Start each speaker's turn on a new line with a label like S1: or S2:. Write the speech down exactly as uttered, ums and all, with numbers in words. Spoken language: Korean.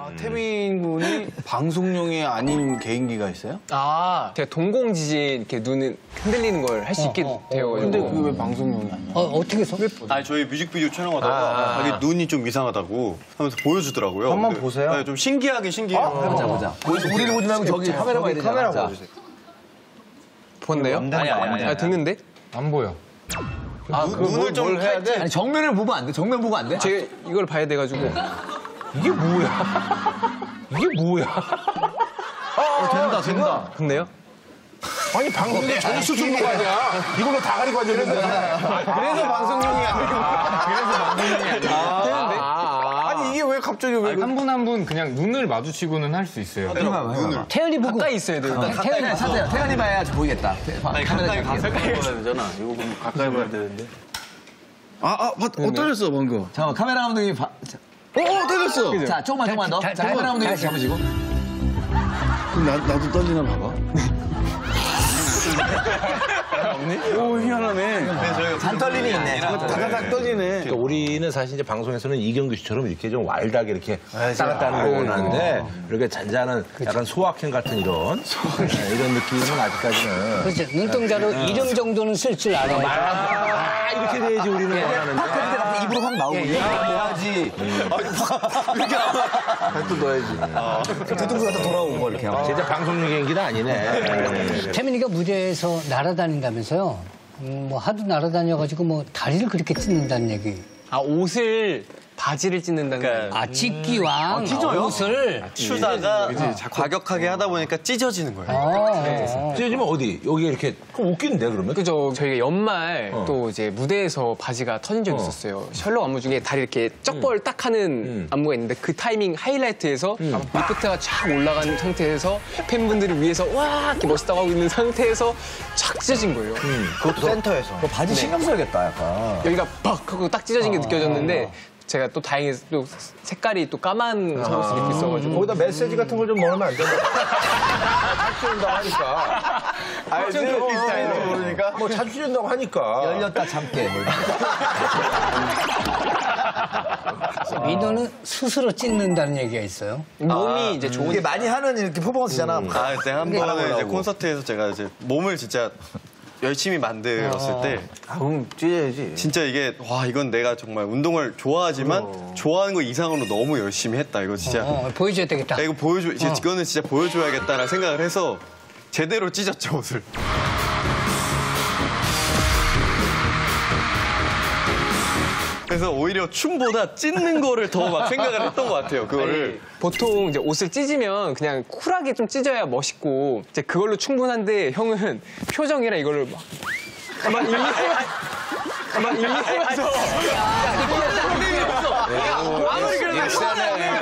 S1: 태민 군이 방송용이 아닌 개인기가 있어요?
S2: 아, 제가 동공지진 이렇게 눈을 흔들리는 걸 할 수 있게
S3: 어, 어,
S2: 되어가지고.
S1: 근데 그게 왜 방송용이 아니야?
S3: 어, 어떻게 해서?
S4: 아니 저희 뮤직비디오 촬영하다가
S2: 아.
S4: 자기 눈이 좀 이상하다고 하면서 보여주더라고요.
S1: 한번
S4: 근데,
S1: 보세요.
S4: 네, 좀 신기하게 신기해요.
S5: 보자, 보자. 우리는 보지 말고 저기 카메라 봐야 되잖아.
S1: 카메라
S5: 자.
S1: 보여주세요.
S2: 보는데요?
S1: 아니, 아니, 아니.
S2: 아, 듣는데?
S6: 안 보여.
S1: 아, 그 눈을 좀 해야 돼?
S5: 아니, 정면을 보면 안 돼? 정면 보고 안 돼?
S2: 제가 이걸 봐야 돼가지고.
S6: 이게 뭐야? 이게 뭐야?
S1: 어, 된다, 된다.
S2: 근데요?
S6: 아니 방송에 저기 수준으로 가냐? 이걸로 다 가리고 앉아 있는 거야.
S1: 그래서 방송용이 아니고. 그래서 방송용이 아니고.
S2: 되는데?
S1: 아니, 이게 왜 갑자기 왜.
S6: 한 분 한 분 그냥 눈을 마주치고는 할 수 있어요.
S4: 눈을.
S3: 태연이 보고.
S2: 가까이 있어야 돼요.
S5: 태연이 찾아요. 태연이 봐야 보이겠다.
S4: 아니 가까이 가서
S1: 가까이 봐야 되잖아. 이거 그럼 가까이 봐야 되는데. 아, 아, 봤, 어, 떨렸어, 방금.
S5: 잠깐만, 카메라 감독님. 봐. 자,
S1: 어, 어, 떨렸어.
S5: 자, 조금만, 조금만 더.
S3: 자,
S5: 자,
S3: 자,
S5: 카메라 감독님
S3: 다시.
S5: 잡으시고.
S1: 그럼 나, 나도 떨리나 봐봐. 오, 희한하네.
S5: 잔떨림이 있네.
S1: 다다닥 떠지네.
S7: 그러니까 우리는 사실 이제 방송에서는 이경규 씨처럼 이렇게 좀 와일드하게 이렇게 따랐다는 걸 원하는데 이렇게 잔잔한 약간 소확행 같은 이런 네, 이런 느낌은 아직까지는
S3: 그렇죠. 눈동자로 이름 정도는 쓸 줄 알아요.
S7: 아 이렇게 돼야지 우리는 원하는데
S5: 근데 갑자기 입으로 확 나오고. 예, 뭐하지?
S1: 또 넣어야지.
S5: 뒤통수 갖다 돌아오고 뭐 이렇게 하고.
S7: 진짜 방송용 경기는 아니네.
S3: 태민이가 무대에서 날아다닌다면서요? 음, 뭐 하도 날아다녀가지고 뭐 다리를 그렇게 찢는다는 얘기.
S2: 아, 옷을, 바지를 찢는다는 거.
S3: 아, 찢기왕 옷을.
S4: 추다가 과격하게 하다 보니까 찢어지는 거예요.
S3: 어,
S7: 찢어지면 어디? 여기 이렇게 그럼 웃기는데 그러면?
S2: 그죠. 저희가 연말 또 이제 무대에서 바지가 터진 적이 있었어요. 셜록 안무 중에 다리 이렇게 쩍벌 딱 하는 안무가 있는데 그 타이밍 하이라이트에서 리프트가 쫙 올라간 상태에서 팬분들을 위해서 와 이렇게 멋있다고 하고 있는 상태에서 쫙 찢어진 거예요.
S1: 그것도 센터에서.
S5: 뭐 바지 신경 써야겠다, 약간.
S2: 여기가 빡 하고 딱 찢어진 게 느껴졌는데 제가 또 다행히 또 색깔이 또 까만 속옷을 입고 있어가지고
S7: 거기다 메시지 같은 걸 좀 넣으면 안 되나? 자주 준다고 하니까.
S1: 알지? 비슷한지 모르니까.
S7: 뭐 자주 준다고 하니까.
S5: 열렸다 참게. 뭐
S3: 민호는 스스로 찢는다는 얘기가 있어요.
S2: 몸이 이제 좋은
S5: 이게 많이 하는 이렇게 퍼포먼스잖아.
S4: 아, 그때 한 번은 이제 콘서트에서 제가 이제 몸을 진짜 열심히 만들었을 때
S1: 아, 그럼 찢어야지.
S4: 진짜 이게 와 이건 내가 정말 운동을 좋아하지만 좋아하는 거 이상으로 너무 열심히 했다. 이거 진짜
S3: 어, 보여줘야 되겠다.
S4: 야, 이거 보여줘. 이제 이거는 진짜 보여줘야겠다라는 생각을 해서 제대로 찢었죠 옷을. 그래서 오히려 춤보다 찢는 거를 더 막 생각을 했던 것 같아요. 그거를.
S2: 보통 이제 옷을 찢으면 그냥 쿨하게 좀 찢어야 멋있고 이제 그걸로 충분한데 형은 표정이랑 이거를 막, 막 일리하면서 막 일리하면서 아무리 그래도